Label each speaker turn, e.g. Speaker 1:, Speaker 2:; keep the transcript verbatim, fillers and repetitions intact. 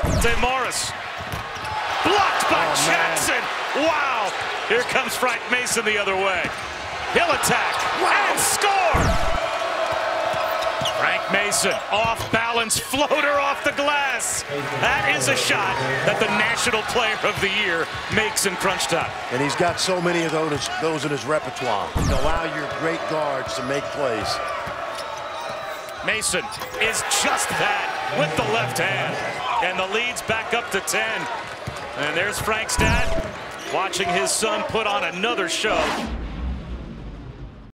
Speaker 1: Morris. Blocked by
Speaker 2: oh,
Speaker 1: Jackson. Man. Wow. Here comes Frank Mason the other way. He'll attack wow. and score. Frank Mason, off balance floater off the glass. That is a shot that the National Player of the Year makes in crunch time.
Speaker 2: And he's got so many of those, those in his repertoire. Allow your great guards to make plays.
Speaker 1: Mason is just that with the left hand. And the lead's back up to ten. And there's Frank's dad watching his son put on another show.